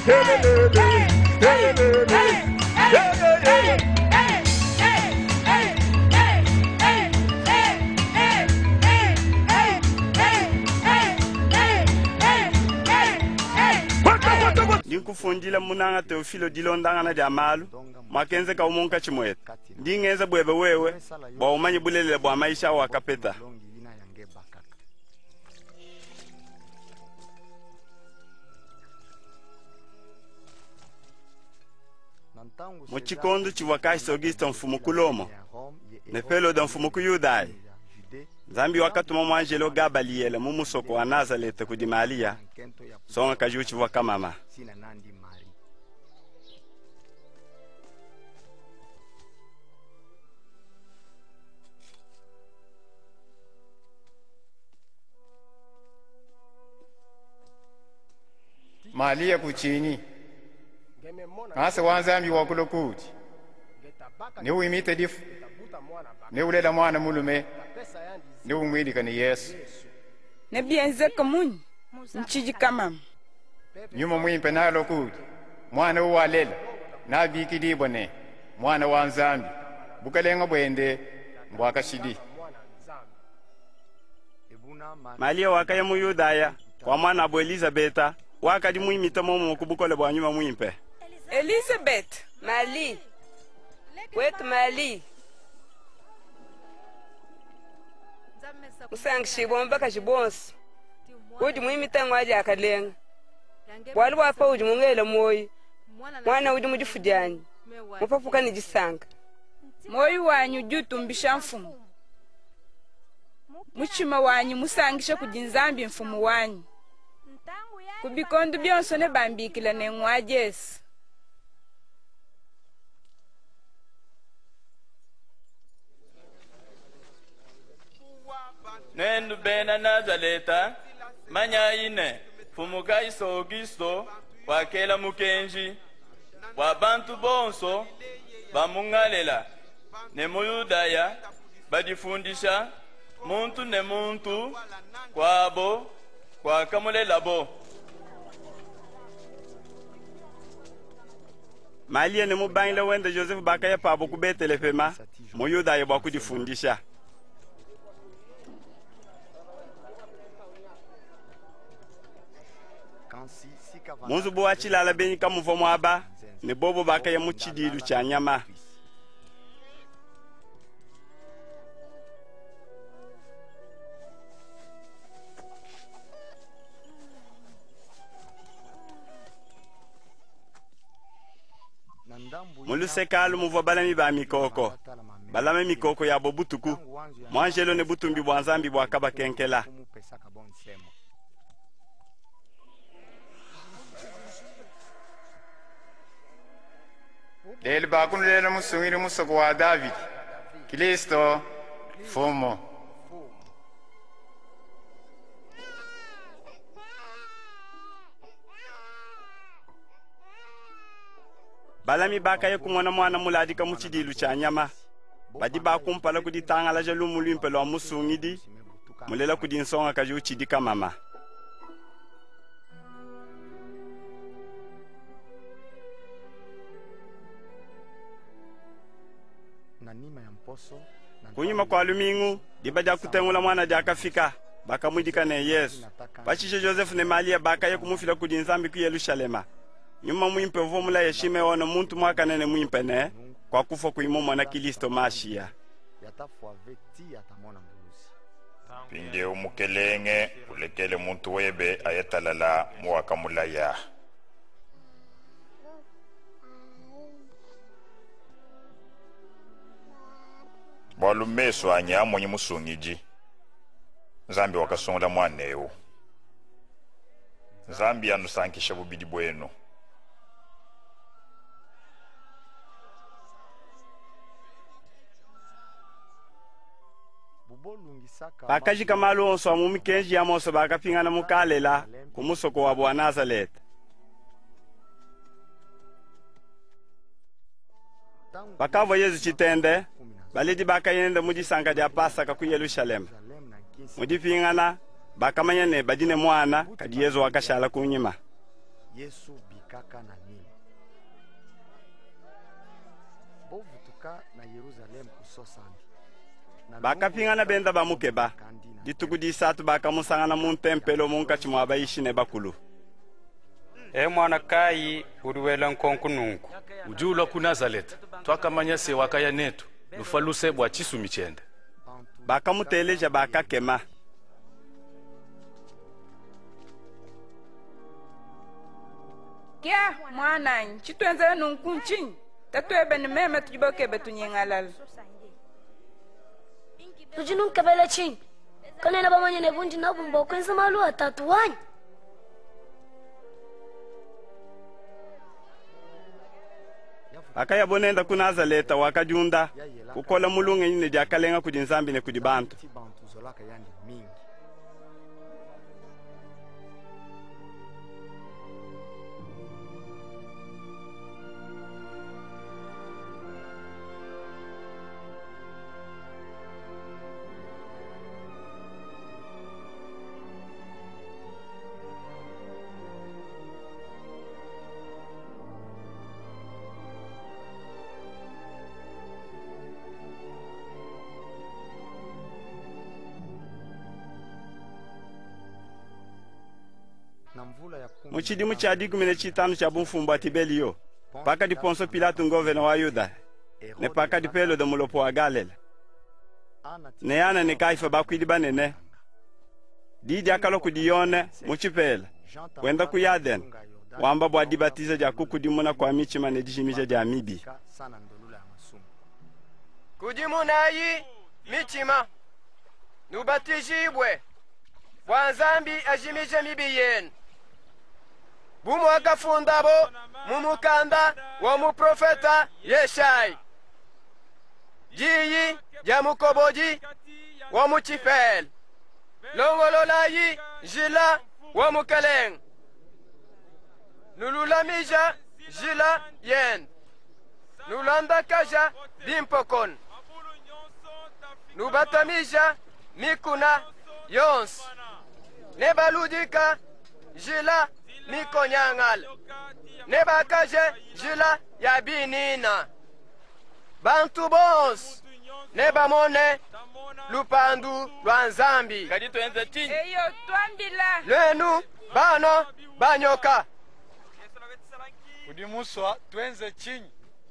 Ndikufundila munanga Teofilo dilondanga na jamalu makenze ka umunka chimwete ndingeza bwebe wewe bwa umanyi bulele bwa maisha wakapeta muchikondo chiwakaisi Augusto mfumu kulomo nefelo da mfumu kuyudai Zambi wakatuma mwanjelo gabaliyele mumusoko wa Nazareth kudimalia songa kajuchi wakamama Malia kuchini Asa wanzambi wakulokuti ni uimite difu ni ulela mwana mulume ni umwidika ni Yesu ne bienze kamunyi nchiji kama nyuma mwimpe nalo kuti mwana uwalela na biki dibone mwana wanzambi bukalenga bwende mbwakashidi Malia wakaya muyudaya kwa mwana abo Elizabeta wakadi mwimita momo kubukole bwa nyuma mwimpe Elizabeth Mali wet Mali usang shibomba ka shibonsi udi mwimita ngwaje akalenga wali wapa udi mungela moyi mwana udi mujifujani mupapuka ni jisanga moyi wanyu jutumbisha mfumu muchima wanyu musangisha kujinzambi mfumu wanyu kubikondo byonso ne bambikila ne ngwajes Nendu bena Nazareta manya ine fumukaisi Augusto wakela mukenji wabantu bonso bamungalela ne muyudaya badifundisha muntu ne muntu kwabo kwa kamulela bo Malia ne mubangile wende Joseph bakaya pabo kubetele fema muyudaya bwa kudifundisha Munzu buwa chilala benyi kamuvo mwaba ne bobo bakaya muchidilu cha nyama Mulusekalu muvo balami ba mikoko balame mikoko ya bobutuku mwanjelo ne butumbi bwa nzambi bwa kaba kenkela Lele bakunu lele musungiri musoko wa David Kristo fumo balami bakaya kumwana mwana muladika muchidilu cha nyama badi bakumpala kuditangala jalumu lwimpelo musungidi mulela kudinsonga kajuchidika mama kunyuma kwa lumingu dibaja kutengula mwana jakafika bakamwidika ne Yesu bachishe Joseph ne Malia bakaya kumufila kudinzambi ku Yerusalema nyuma mwimpe vomula yeshime wana muntu mwaka nene mwimpe ne kwa kufa kuimomo na Kristo mashia pinde umukelenge ulekele muntu webe ayatalala mwaka mulaya Walumeso anya mwenye musungiji Zambi wakasonga mwanewo Zambi anusankisha bubidi bwenu bakajika malonso amumikenji ya moso bakapingana mukalela kumusoko wa bwa Nazareth bakavo Yesu chitende balidi bakayenda mujisanga dia Pasaka ku Yerusalema mudipingana bakamanya ne badine mwana kadi Yesu wakashala kunyima Yesu bikaka na nini bovutuka na Yerusalemu kusosambi bakapingana benda bamukeba dituku disatu bakamusangana mu ntempelo munkachi mwa bayishine bakulu. Mwana kayi uliwela nkonku nunku ujula ku Nazareth twakamanya se wakaya netu lufaluse bwa chisu michende bakamuteleja bakakema. Kya mwana chitwenza nunku nchinyi tatwebe ni meme tujibokebe tunyengalala tujinu kebele chini kanena bamanye ne bundi na bumba kwenza malu atatu wanyi akaya bonenda ku Nazareta wakajunda kukola mulungu nyine jakalenga kudinzambi ne kudibantu. Muchidimu cha 15 cha bumfumbo atibelio paka di Ponso Pilato ngove wa Yuda ne paka di pelo de mulopo wa Galela ne ana ne Kaifa bakwidi banene didi akalo kudiyone muchipela kwenda ku Yaden wamba bwa dibatiza ja kukudimuna kwa michima ne dijimije ja mibi kudimunayi michima nubatijibwe bwanzambi ajimije mibi yenu bumu akafundabo mumukanda wa muprofeta Yeshai jiyi ya mukoboji wa muchifel longololayi jila wa mukeleng nululamija jila yen nulandakaja bimpokon nubatamija mikuna yons nebaludika jila mikonyangal nebakaje jila ya binina bantu bons nebamone lupandu lwa nzambi kadi twenze chinyi eyo twambila lwenu bano banyoka kudimuswa twenze chinyi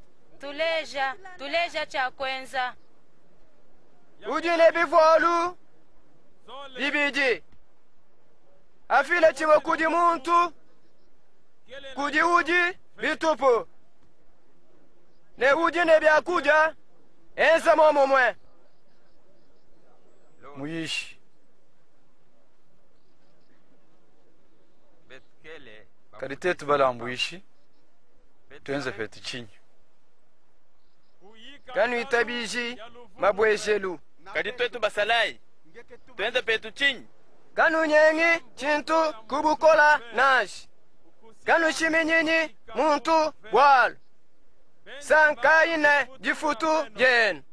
tuleja cha kwenza ujine bivolu bibiji afile chimwe kudi muntu kudi uji bitupu ne uji ne byakuja enza momomwe muyishi kadi tetu balambuishi twenze fetu chinyi kanu itabiji mabwejelu kadi twetu basalai twenze petu chinyi kanu nyengi chintu kubukola nashi kanu shiminyinyi muntu bwalo sankaine jifutu jen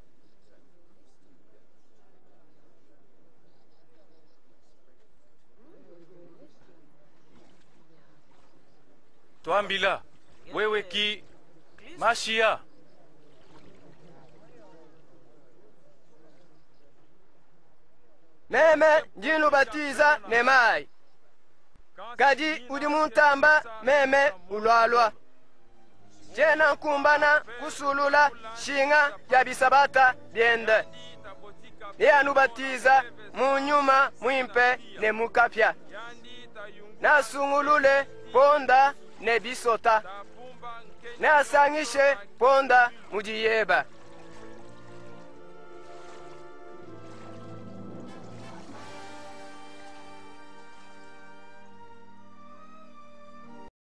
twambila wewe ki mashia meme njinubatiza ne mai kadi udi muntamba meme ulwalwa jena nkumbana kusulula shinga ya bisabata byende neyanubatiza munyuma mwimpe ne mukapya nasungulule ponda ne bisota nasang'ishe ponda mujiyeba